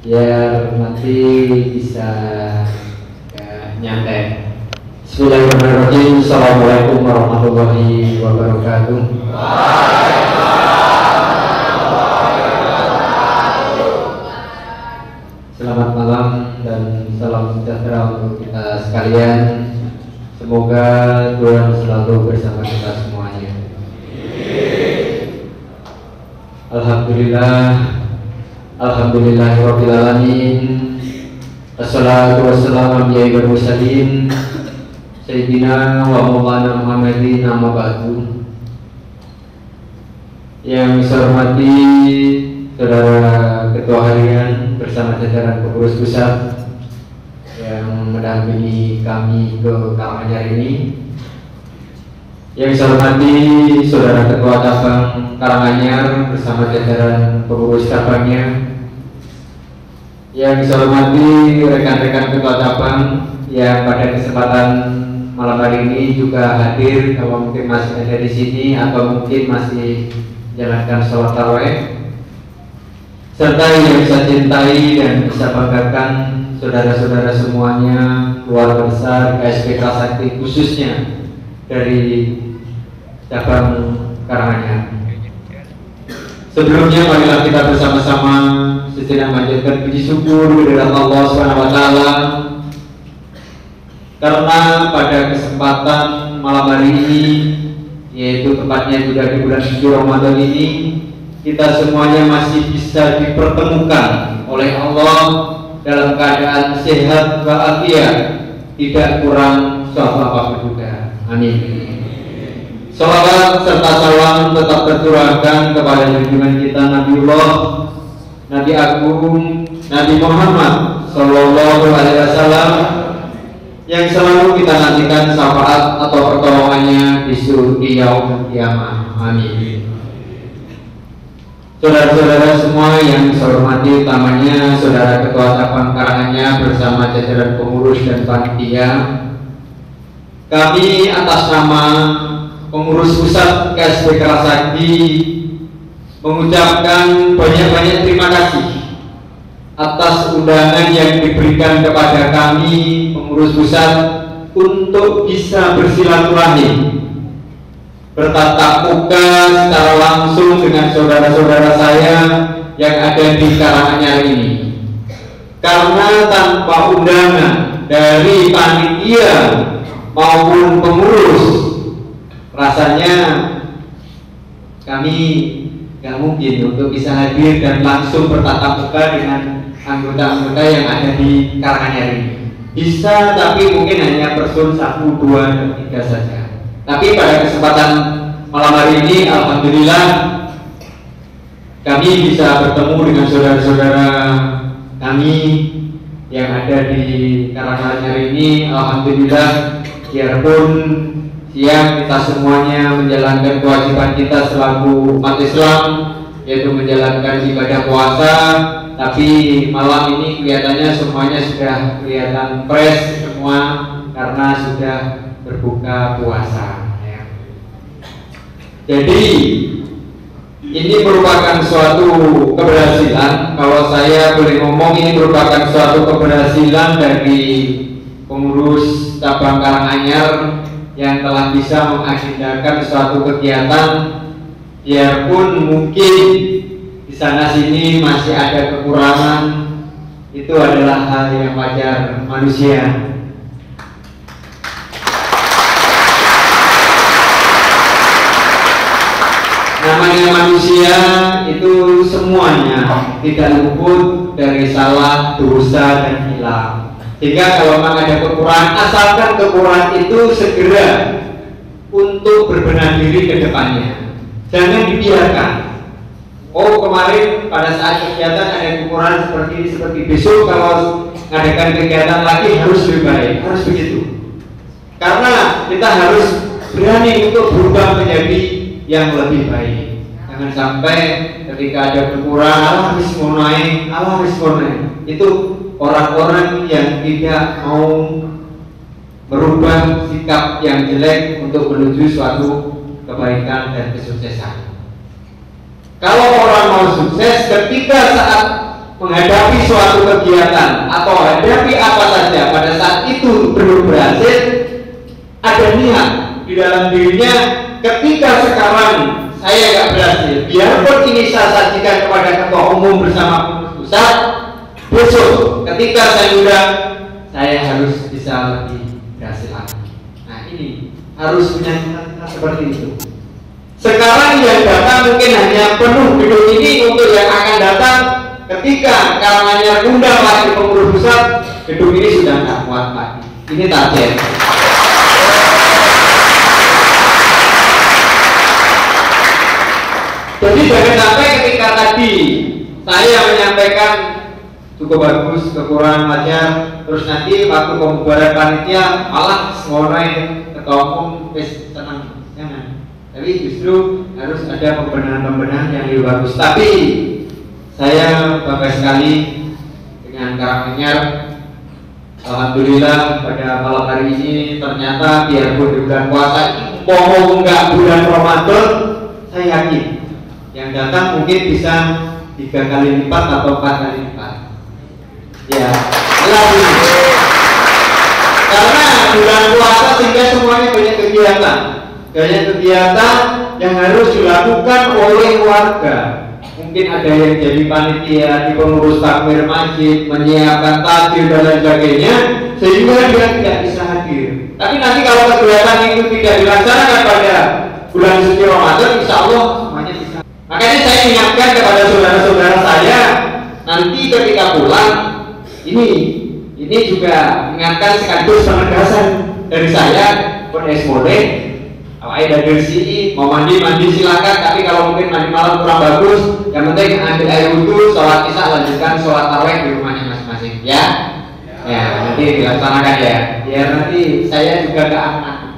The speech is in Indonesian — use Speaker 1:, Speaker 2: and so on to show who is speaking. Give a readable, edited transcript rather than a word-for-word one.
Speaker 1: biar nanti bisa nyantai. Bismillahirrahmanirrahim. Assalamualaikum warahmatullahi wabarakatuh. Selamat malam dan salam sejahtera untuk kita sekalian. Semoga Tuhan selalu bersama kita semuanya. Alhamdulillah, alhamdulillahirabbil alamin. Assalatu wassalamu ala sayyidil mursalin sayyidina wa maulana Muhammadin, amma ba'du. Yang saya hormati Saudara Ketua Harian bersama jajaran pengurus pusat yang mendampingi kami ke Karanganyar ini. Yang saya hormati Saudara Ketua Cabang Karanganyar bersama jajaran pengurus cabangnya. Yang saya hormati rekan-rekan Ketua Cabang yang pada kesempatan malam hari ini juga hadir, kalau mungkin masih ada di sini atau mungkin masih menjalankan sholat tarawih, serta yang bisa cintai dan bisa banggakan saudara-saudara semuanya, keluarga besar KSPK Sakti khususnya dari cabang Karanganyar. Sebelumnya marilah kita bersama-sama sejenak panjatkan puji syukur kehadirat Allah SWT, karena pada kesempatan malam hari ini, yaitu tepatnya juga di bulan suci Ramadan ini, kita semuanya masih bisa dipertemukan oleh Allah dalam keadaan sehat walafiat, tidak kurang suatu apapun juga. Amin. Salawat serta salam tetap tercurahkan kepada junjungan kita Nabiullah, Nabi Agung, Nabi Muhammad Sallallahu Alaihi Wasallam, yang selalu kita nantikan syafaat atau pertolongannya di yaumul kiamah. Amin. Saudara-saudara semua yang saya hormati, utamanya Saudara Ketua Cabang Karanganyar bersama jajaran pengurus dan panitia, kami atas nama pengurus pusat KSPK Sakti mengucapkan banyak-banyak terima kasih atas undangan yang diberikan kepada kami pengurus pusat untuk bisa bersilaturahmi, bertatap muka secara langsung dengan saudara-saudara saya yang ada di Karanganyar ini. Karena tanpa undangan dari panitia maupun pengurus, rasanya kami gak mungkin untuk bisa hadir dan langsung bertatap muka dengan anggota-anggota yang ada di Karanganyar ini. Bisa, tapi mungkin hanya person 1, 2, dan 3 saja. Tapi pada kesempatan malam hari ini, alhamdulillah kami bisa bertemu dengan saudara-saudara kami yang ada di Karanganyar ini. Alhamdulillah, biarpun siang kita semuanya menjalankan kewajiban kita selaku umat Islam, yaitu menjalankan ibadah puasa, tapi malam ini kelihatannya semuanya sudah kelihatan fresh semua karena sudah berbuka puasa ya. Jadi ini merupakan suatu keberhasilan, kalau saya boleh ngomong, ini merupakan suatu keberhasilan dari pengurus cabang Karanganyar yang telah bisa mengagendakan suatu kegiatan, biarpun mungkin di sana sini masih ada kekurangan, itu adalah hal yang wajar manusia. Namanya manusia itu semuanya tidak luput dari salah, dosa, dan hilang. Jika kalau memang ada kekurangan, asalkan kekurangan itu segera untuk berbenah diri ke depannya. Jangan dibiarkan. Oh, kemarin pada saat kegiatan ada kekurangan seperti ini, seperti besok kalau mengadakan kegiatan lagi harus lebih baik, harus begitu. Karena kita harus berani untuk berubah menjadi yang lebih baik. Jangan sampai ketika ada kekurangan, harus naik. Itu orang-orang yang tidak mau merubah sikap yang jelek untuk menuju suatu kebaikan dan kesuksesan. Kalau orang mau sukses, ketika saat menghadapi suatu kegiatan atau hadapi apa saja pada saat itu belum berhasil, ada niat di dalam dirinya, ketika sekarang saya nggak berhasil, biarpun ini saya sajikan kepada ketua umum bersama pengurus pusat, besok ketika saya udah, saya harus bisa lebih berhasil lagi. Nah, ini harus punya cita-cita seperti itu. Sekarang yang datang mungkin hanya penuh gedung ini, untuk yang akan datang ketika Karanganyar undang lagi pengurus pusat, gedung ini sudah nggak kuat lagi. Ini target. Jadi jangan sampai ketika tadi saya menyampaikan cukup bagus, kekurangan wajar, terus nanti waktu pembubaran panitia malah semuanya ketua umum senang. Jangan. Tapi justru harus ada pembenahan-pembenahan yang lebih bagus. Tapi saya bangga sekali dengan Karanganyar. Alhamdulillah pada malam hari ini ternyata biarpun di bulan puasa mau nggak bulan Ramadan, saya yakin yang datang mungkin bisa 3 kali lipat atau 4 kali lipat. Ya, karena bulan puasa sehingga semuanya banyak kegiatan. Banyak kegiatan yang harus dilakukan oleh warga. Mungkin ada yang jadi panitia di pengurus takmir masjid, menyiapkan takjil dan lain sebagainya, sehingga dia tidak bisa hadir. Tapi nanti kalau kegiatan itu tidak dilaksanakan pada bulan suci Ramadan, insya Allah semuanya bisa. Makanya saya ingatkan kepada saudara-saudara saya, nanti ketika pulang, ini juga ingatkan sekaligus penegasan dari saya, Podes boleh. Ada dari sini mau mandi silakan, tapi kalau mungkin mandi malam kurang bagus, yang penting ambil air wudhu, sholat isya, lanjutkan sholat tarawih di rumahnya masing-masing, ya. Ya, nanti dilaksanakan ya. Biar nanti saya juga gak akan